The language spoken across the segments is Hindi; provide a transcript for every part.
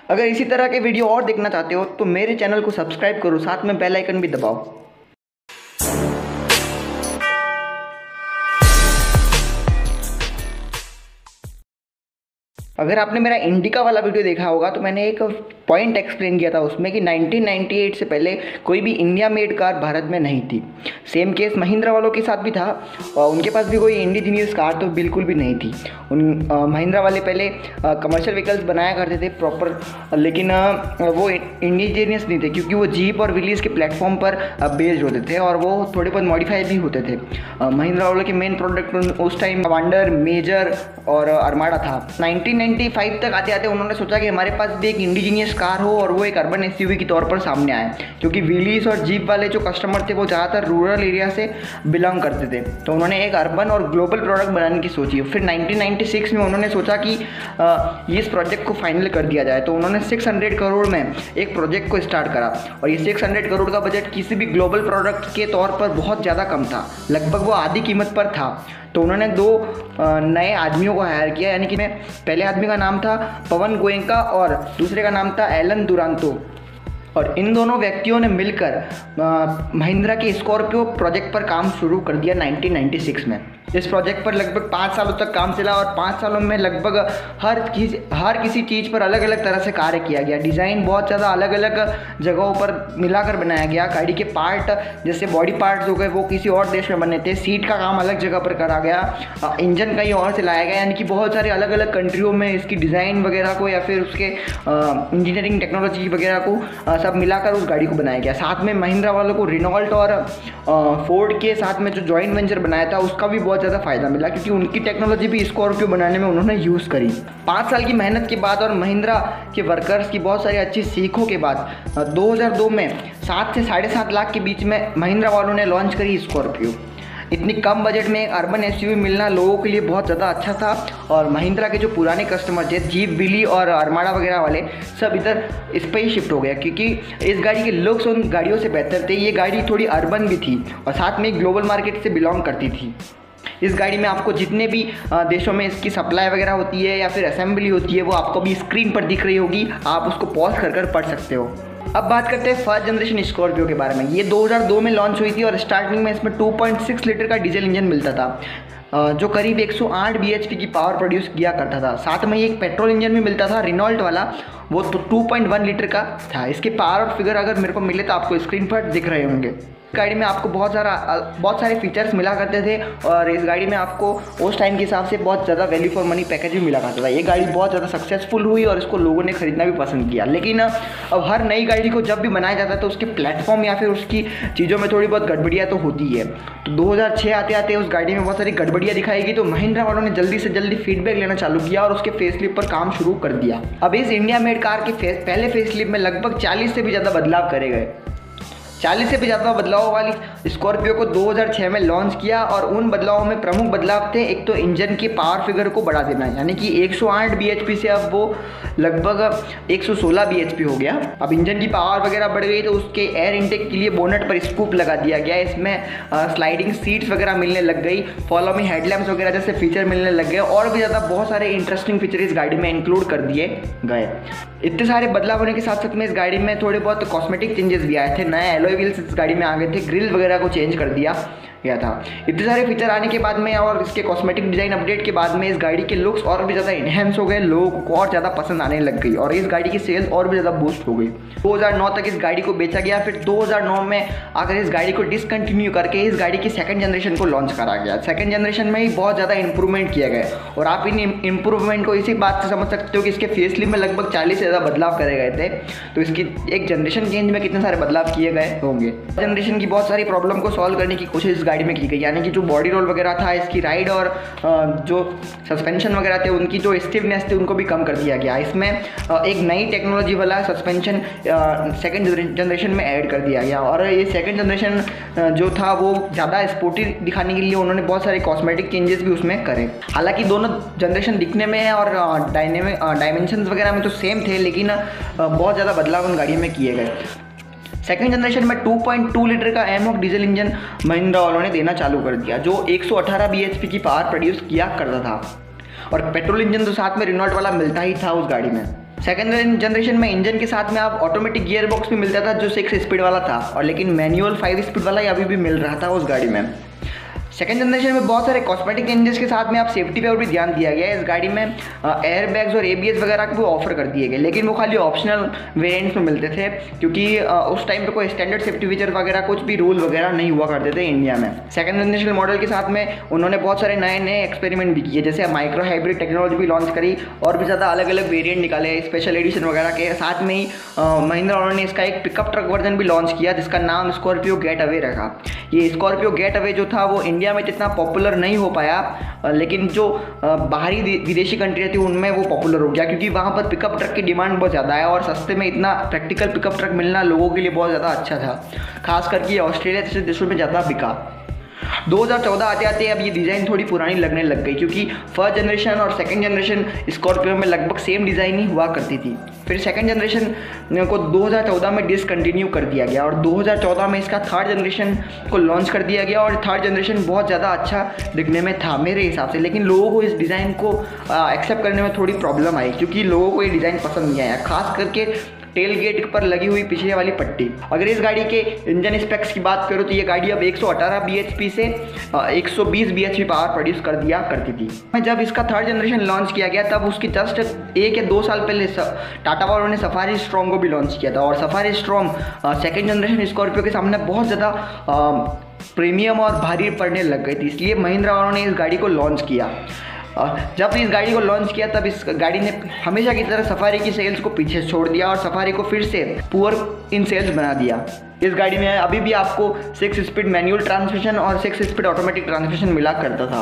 अगर इसी तरह के वीडियो और देखना चाहते हो तो मेरे चैनल को सब्सक्राइब करो, साथ में बेल आइकन भी दबाओ। अगर आपने मेरा इंडिका वाला वीडियो देखा होगा तो मैंने एक पॉइंट एक्सप्लेन किया था उसमें कि 1998 से पहले कोई भी इंडिया मेड कार भारत में नहीं थी। सेम केस महिंद्रा वालों के साथ भी था और उनके पास भी कोई इंडिजीनियस कार तो बिल्कुल भी नहीं थी। महिंद्रा वाले पहले कमर्शियल व्हीकल्स बनाया करते थे प्रॉपर, लेकिन वो इंडिजीनियस नहीं थे क्योंकि वो जीप और विलीज के प्लेटफॉर्म पर बेस्ड होते थे और वो थोड़े बहुत मॉडिफाई भी होते थे। महिंद्रा वालों के मेन प्रोडक्ट उस टाइम कमांडर, मेजर और अरमाडा था। 1995 तक आते आते उन्होंने सोचा कि हमारे पास भी एक इंडिजीनियस कार हो और वो एक अर्बन एसयूवी के तौर पर सामने आए, क्योंकि व्हीलीज और जीप वाले जो कस्टमर थे वो ज़्यादातर रूरल एरिया से बिलोंग करते थे। तो उन्होंने एक अर्बन और ग्लोबल प्रोडक्ट बनाने की सोची। फिर 1996 में उन्होंने सोचा कि इस प्रोजेक्ट को फाइनल कर दिया जाए, तो उन्होंने 600 करोड़ में एक प्रोजेक्ट को स्टार्ट करा और ये 600 करोड़ का बजट किसी भी ग्लोबल प्रोडक्ट के तौर पर बहुत ज़्यादा कम था, लगभग वो आधी कीमत पर था। तो उन्होंने दो नए आदमियों को हायर किया, यानी कि पहले आदमी का नाम था पवन गोयनका और दूसरे का नाम था एलन दुरांतो। और इन दोनों व्यक्तियों ने मिलकर महिंद्रा के स्कॉर्पियो प्रोजेक्ट पर काम शुरू कर दिया 1996 में। इस प्रोजेक्ट पर लगभग 5 सालों तक काम चला और 5 सालों में लगभग हर किसी चीज़ पर अलग अलग तरह से कार्य किया गया। डिज़ाइन बहुत ज़्यादा अलग अलग जगहों पर मिलाकर बनाया गया। गाड़ी के पार्ट जैसे बॉडी पार्ट्स हो गए वो किसी और देश में बने थे, सीट का काम अलग जगह पर करा गया, इंजन कहीं और से लाया गया, यानी कि बहुत सारे अलग अलग कंट्रियों में इसकी डिज़ाइन वगैरह को या फिर उसके इंजीनियरिंग टेक्नोलॉजी वगैरह को सब मिलाकर उस गाड़ी को बनाया गया। साथ में महिंद्रा वालों को रिनॉल्ट और फोर्ड के साथ में जो जॉइंट वेंचर बनाया था उसका भी बहुत ज़्यादा फायदा मिला, क्योंकि उनकी टेक्नोलॉजी भी स्कॉर्पियो बनाने में उन्होंने यूज़ करी। 5 साल की मेहनत के बाद और महिंद्रा के वर्कर्स की बहुत सारी अच्छी सीखों के बाद 2002 में 7 से 7.5 लाख के बीच में महिंद्रा वालों ने लॉन्च करी स्कॉर्पियो। इतनी कम बजट में एक अर्बन एसयूवी मिलना लोगों के लिए बहुत ज़्यादा अच्छा था और महिंद्रा के जो पुराने कस्टमर थे जीप, विली और अरमाडा वगैरह वाले सब इधर इस पर ही शिफ्ट हो गया, क्योंकि इस गाड़ी के लुक्स उन गाड़ियों से बेहतर थे। ये गाड़ी थोड़ी अर्बन भी थी और साथ में ग्लोबल मार्केट से बिलोंग करती थी। इस गाड़ी में आपको जितने भी देशों में इसकी सप्लाई वगैरह होती है या फिर असेंबली होती है वो आपको भी स्क्रीन पर दिख रही होगी, आप उसको पॉज कर पढ़ सकते हो। अब बात करते हैं फर्स्ट जनरेशन स्कॉर्पियो के बारे में। ये 2002 में लॉन्च हुई थी और स्टार्टिंग में इसमें 2.6 लीटर का डीजल इंजन मिलता था जो करीब 108 bhp की पावर प्रोड्यूस किया करता था। साथ में एक पेट्रोल इंजन भी मिलता था रिनॉल्ट वाला, वो तो 2.1 लीटर का था। इसके पावर फिगर अगर मेरे को मिले तो आपको स्क्रीन पर दिख रहे होंगे। गाड़ी में आपको बहुत सारे फीचर्स मिला करते थे और इस गाड़ी में आपको उस टाइम के हिसाब से बहुत ज़्यादा वैल्यू फॉर मनी पैकेज भी मिला करता था। ये गाड़ी बहुत ज़्यादा सक्सेसफुल हुई और इसको लोगों ने खरीदना भी पसंद किया। लेकिन अब हर नई गाड़ी को जब भी बनाया जाता है तो उसके प्लेटफॉर्म या फिर उसकी चीज़ों में थोड़ी बहुत गड़बड़ियाँ तो होती है। तो 2006 आते आते उस गाड़ी में बहुत सारी गड़बड़ियाँ दिखाई गई, तो महिंद्रा वालों ने जल्दी से जल्दी फीडबैक लेना चालू किया और उसके फेसलिफ्ट पर काम शुरू कर दिया। अब इस इंडिया मेड कार के पहले फेसलिफ्ट में लगभग 40 से भी ज़्यादा बदलाव करे गए। 40 से भी ज़्यादा बदलाव वाली स्कॉर्पियो को 2006 में लॉन्च किया और उन बदलावों में प्रमुख बदलाव थे एक तो इंजन की पावर फिगर को बढ़ा देना, यानी कि 108 bhp से अब वो लगभग 116 bhp हो गया। अब इंजन की पावर वगैरह बढ़ गई तो उसके एयर इनटेक के लिए बोनट पर स्कूप लगा दिया गया। इसमें स्लाइडिंग सीट्स वगैरह मिलने लग गई, फॉलो मी हेडलैम्प्स वगैरह जैसे फीचर मिलने लग गए और भी ज़्यादा बहुत सारे इंटरेस्टिंग फीचर इस गाड़ी में इंक्लूड कर दिए गए। इतने सारे बदलाव होने के साथ साथ में इस गाड़ी में थोड़े बहुत कॉस्मेटिक चेंजेस भी आए थे। नए एलॉय व्हील्स इस गाड़ी में आ गए थे, ग्रिल वगैरह को चेंज कर दिया गया था। इतने सारे फीचर आने के बाद में और इसके कॉस्मेटिक डिज़ाइन अपडेट के बाद में इस गाड़ी के लुक्स और भी ज़्यादा इन्हेंस हो गए, लोगों को और ज़्यादा पसंद आने लग गई और इस गाड़ी की सेल्स और भी ज़्यादा बूस्ट हो गई। 2009 तक इस गाड़ी को बेचा गया। फिर 2009 में आकर इस गाड़ी को डिसकंटिन्यू करके इस गाड़ी की सेकंड जनरेशन को लॉन्च करा गया। सेकंड जनरेशन में ही बहुत ज़्यादा इंप्रूवमेंट किया गया और आप इन इंप्रूवमेंट को इसी बात से समझ सकते हो कि इसके फेसलिफ्ट में लगभग 40 से ज़्यादा बदलाव करे गए थे। तो इसकी एक जनरेशन चेंज में कितने सारे बदलाव किए गए होंगे। जनरेशन की बहुत सारी प्रॉब्लम को सॉल्व करने की कोशिश इस गाड़ी में की गई, यानी कि जो बॉडी रोल वगैरह था, इसकी राइड और जो सस्पेंशन वगैरह थे उनकी जो स्टिफनेस थी उनको भी कम कर दिया गया। इसमें एक नई टेक्नोलॉजी वाला सस्पेंशन सेकंड जनरेशन में ऐड कर दिया गया और ये सेकंड जनरेशन जो था वो ज़्यादा स्पोर्टी दिखाने के लिए उन्होंने बहुत सारे कॉस्मेटिक चेंजेस भी उसमें करे। हालांकि दोनों जनरेशन दिखने में और डायमेंशंस वगैरह में तो सेम थे, लेकिन बहुत ज़्यादा बदलाव उन गाड़ियों में किए गए। सेकंड जनरेशन में 2.2 लीटर का एमॉक डीजल इंजन महिंद्रा वालों ने देना चालू कर दिया, जो 118 bhp की पावर प्रोड्यूस किया करता था और पेट्रोल इंजन तो साथ में रिनॉल्ट वाला मिलता ही था उस गाड़ी में। सेकेंड जनरेशन में इंजन के साथ में आप ऑटोमेटिक गियर बॉक्स भी मिलता था जो 6 स्पीड वाला था, और लेकिन मैनुअल 5 स्पीड वाला ही अभी भी मिल रहा था उस गाड़ी में। सेकेंड जनरेशन में बहुत सारे कॉस्मेटिक चेंजेस के साथ में आप सेफ्टी पे और भी ध्यान दिया गया है। इस गाड़ी में एयर बैग्स और ABS वगैरह को ऑफर कर दिए गए, लेकिन वो खाली ऑप्शनल वेरिएंट्स में मिलते थे, क्योंकि उस टाइम पे कोई स्टैंडर्ड सेफ्टी फीचर वगैरह कुछ भी रूल वगैरह नहीं हुआ करते थे इंडिया में। सेकेंड जनरेशन मॉडल के साथ में उन्होंने बहुत सारे नए नए एक्सपेरिमेंट भी किए, जैसे माइक्रो हाइब्रिड टेक्नोलॉजी भी लॉन्च करी और भी ज़्यादा अलग अलग वेरियंट निकाले स्पेशल एडिशन वगैरह के साथ में ही। महिंद्रा ने इसका एक पिकअप ट्रक वर्जन भी लॉन्च किया जिसका नाम स्कॉर्पियो गेट अवे रखा। ये स्कॉर्पियो गेट अवे जो था वो इंडिया में जितना पॉपुलर नहीं हो पाया, लेकिन जो बाहरी विदेशी कंट्री थी उनमें वो पॉपुलर हो गया, क्योंकि वहाँ पर पिकअप ट्रक की डिमांड बहुत ज़्यादा है और सस्ते में इतना प्रैक्टिकल पिकअप ट्रक मिलना लोगों के लिए बहुत ज़्यादा अच्छा था। खास करके ऑस्ट्रेलिया जैसे देशों में ज़्यादा बिका। 2014 आते आते अब ये डिज़ाइन थोड़ी पुरानी लगने लग गई, क्योंकि फर्स्ट जनरेशन और सेकंड जनरेशन स्कॉर्पियो में लगभग सेम डिज़ाइन ही हुआ करती थी। फिर सेकंड जनरेशन को 2014 में डिसकंटिन्यू कर दिया गया और 2014 में इसका थर्ड जनरेशन को लॉन्च कर दिया गया, और थर्ड जनरेशन बहुत ज़्यादा अच्छा दिखने में था मेरे हिसाब से, लेकिन लोगों को इस डिज़ाइन को एक्सेप्ट करने में थोड़ी प्रॉब्लम आई, क्योंकि लोगों को ये डिज़ाइन पसंद नहीं आया, खास करके टेल गेट पर लगी हुई पीछे वाली पट्टी। अगर इस गाड़ी के इंजन स्पेक्स की बात करूँ तो ये गाड़ी अब 118 bhp से 120 bhp पावर प्रोड्यूस कर दिया करती थी। जब इसका थर्ड जनरेशन लॉन्च किया गया तब उसकी जस्ट 1 या 2 साल पहले टाटा पावर ने सफारी स्ट्रॉन्ग को भी लॉन्च किया था, और Safari strong second generation Scorpio के सामने बहुत ज़्यादा प्रीमियम और भारी पड़ने लग गई थी, इसलिए महिंद्रा वालों ने इस गाड़ी को लॉन्च किया। जब इस गाड़ी को लॉन्च किया तब इस गाड़ी ने हमेशा की तरह सफारी की सेल्स को पीछे छोड़ दिया और सफारी को फिर से पुअर इन सेल्स बना दिया। इस गाड़ी में अभी भी आपको 6 स्पीड मैनुअल ट्रांसमिशन और 6 स्पीड ऑटोमेटिक ट्रांसमिशन मिला करता था।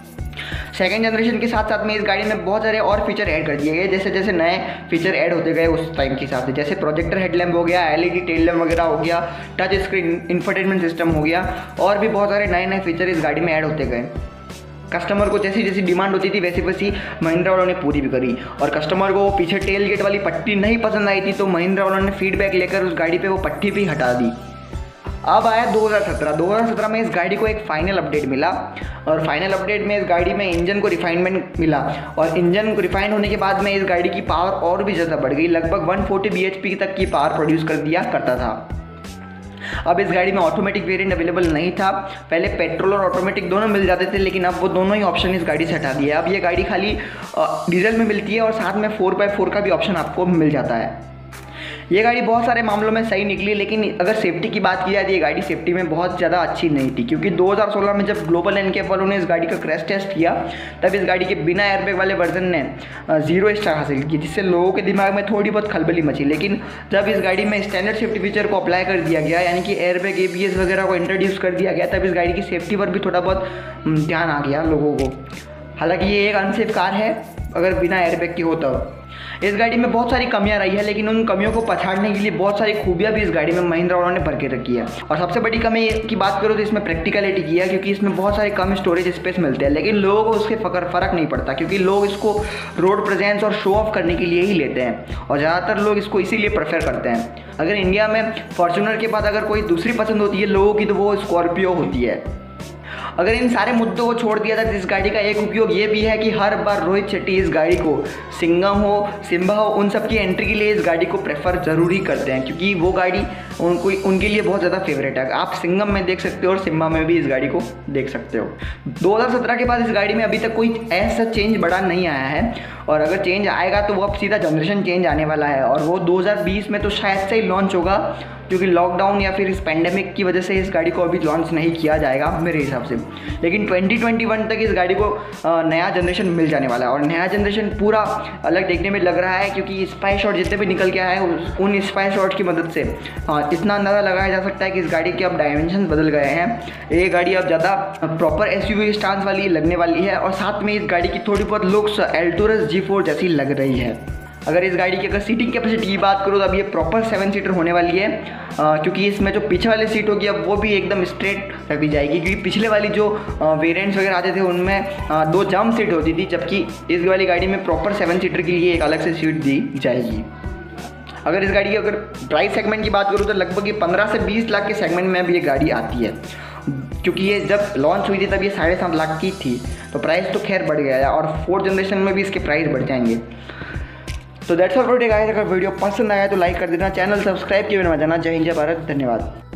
सेकेंड जनरेशन के साथ साथ में इस गाड़ी में बहुत सारे और फीचर ऐड कर दिए गए, जैसे जैसे नए फीचर ऐड होते गए उस टाइम के हिसाब से, जैसे प्रोजेक्टर हेडलैम्प हो गया, LED टेल लैम्प वगैरह हो गया, टच स्क्रीन इंफोटेनमेंट सिस्टम हो गया, और भी बहुत सारे नए नए फीचर इस गाड़ी में ऐड होते गए। कस्टमर को जैसी जैसी डिमांड होती थी वैसी वैसी महिंद्रा वालों ने पूरी भी करी, और कस्टमर को पीछे टेल गेट वाली पट्टी नहीं पसंद आई थी तो महिंद्रा वालों ने फीडबैक लेकर उस गाड़ी पे वो पट्टी भी हटा दी। अब आया 2017 में इस गाड़ी को एक फाइनल अपडेट मिला, और फाइनल अपडेट में इस गाड़ी में इंजन को रिफाइनमेंट मिला, और इंजन को रिफाइन होने के बाद में इस गाड़ी की पावर और भी ज़्यादा बढ़ गई, लगभग 140 bhp तक की पावर प्रोड्यूस कर दिया करता था। अब इस गाड़ी में ऑटोमेटिक वेरिएंट अवेलेबल नहीं था, पहले पेट्रोल और ऑटोमेटिक दोनों मिल जाते थे, लेकिन अब वो दोनों ही ऑप्शन इस गाड़ी से हटा दिया। अब ये गाड़ी खाली डीजल में मिलती है और साथ में 4x4 का भी ऑप्शन आपको मिल जाता है। ये गाड़ी बहुत सारे मामलों में सही निकली, लेकिन अगर सेफ्टी की बात की जाए तो ये गाड़ी सेफ्टी में बहुत ज़्यादा अच्छी नहीं थी, क्योंकि 2016 में जब ग्लोबल NCAP वालों ने इस गाड़ी का क्रैश टेस्ट किया तब इस गाड़ी के बिना एयरबैग वाले वर्जन ने 0 स्टार हासिल की, जिससे लोगों के दिमाग में थोड़ी बहुत खलबली मची। लेकिन जब इस गाड़ी में स्टैंडर्ड सेफ्टी फीचर को अप्लाई कर दिया गया, यानी कि एयरबैग ABS वगैरह को इंट्रोड्यूस कर दिया गया, तब इस गाड़ी की सेफ्टी पर भी थोड़ा बहुत ध्यान आ गया लोगों को। हालांकि ये एक अनसेफ कार है अगर बिना एयरबैग की हो तब। इस गाड़ी में बहुत सारी कमियां रही है, लेकिन उन कमियों को पछाड़ने के लिए बहुत सारी खूबियां भी इस गाड़ी में महिंद्रा वालों ने भर के रखी है। और सबसे बड़ी कमी की बात करो तो इसमें प्रैक्टिकलिटी की है, क्योंकि इसमें बहुत सारे कम स्टोरेज स्पेस मिलते हैं, लेकिन लोगों को उसके फ़र्क नहीं पड़ता, क्योंकि लोग इसको रोड प्रेजेंस और शो ऑफ करने के लिए ही लेते हैं, और ज़्यादातर लोग इसको इसीलिए प्रेफर करते हैं। अगर इंडिया में फॉर्च्यूनर के बाद अगर कोई दूसरी पसंद होती है लोगों की तो वो स्कॉर्पियो होती है। अगर इन सारे मुद्दों को छोड़ दिया था तो इस गाड़ी का एक उपयोग ये भी है कि हर बार रोहित शेट्टी इस गाड़ी को सिंघम हो, सिम्बा हो, उन सब की एंट्री के लिए इस गाड़ी को प्रेफर ज़रूर ही करते हैं, क्योंकि वो गाड़ी उनके लिए बहुत ज़्यादा फेवरेट है। आप सिंघम में देख सकते हो और सिम्बा में भी इस गाड़ी को देख सकते हो। 2017 के बाद इस गाड़ी में अभी तक कोई ऐसा चेंज बड़ा नहीं आया है, और अगर चेंज आएगा तो वो अब सीधा जनरेशन चेंज आने वाला है, और वो 2020 में तो शायद से ही लॉन्च होगा, क्योंकि लॉकडाउन या फिर इस पेंडेमिक की वजह से इस गाड़ी को अभी लॉन्च नहीं किया जाएगा मेरे हिसाब से। लेकिन 2021 तक इस गाड़ी को नया जनरेशन मिल जाने वाला है, और नया जनरेशन पूरा अलग देखने में लग रहा है, क्योंकि स्पाई शॉट जितने भी निकल के आए हैं उन स्पाई शॉट की मदद से इतना अंदाज़ा लगाया जा सकता है कि इस गाड़ी के अब डायमेंशन बदल गए हैं। ये गाड़ी अब ज़्यादा प्रॉपर SUV स्टांस वाली लगने वाली है, और साथ में इस गाड़ी की थोड़ी बहुत लुक्स एल्टोरस G4 जैसी लग रही है। अगर इस गाड़ी की अगर सीटिंग कैपेसिटी की बात करूँ तो अब ये प्रॉपर 7 सीटर होने वाली है, क्योंकि इसमें जो पीछे वाली सीट होगी अब वो भी एकदम स्ट्रेट रख दी जाएगी, क्योंकि पिछले वाली जो वेरिएंट्स वगैरह आते थे उनमें 2 जंप सीट होती थी, जबकि इस वाली गाड़ी में प्रॉपर 7 सीटर के लिए एक अलग से सीट दी जाएगी। अगर इस गाड़ी की अगर प्राइस सेगमेंट की बात करूँ तो लगभग ये 15 से 20 लाख के सेगमेंट में अब ये गाड़ी आती है, क्योंकि ये जब लॉन्च हुई थी तब ये 7.5 लाख की थी, तो प्राइस तो खैर बढ़ गया है, और 4th जनरेशन में भी इसके प्राइस बढ़ जाएंगे। तो that's all for today guys. अगर वीडियो पसंद आया तो लाइक कर देना, चैनल सब्सक्राइब किए बिना मत जाना। जय हिंद जय भारत, धन्यवाद।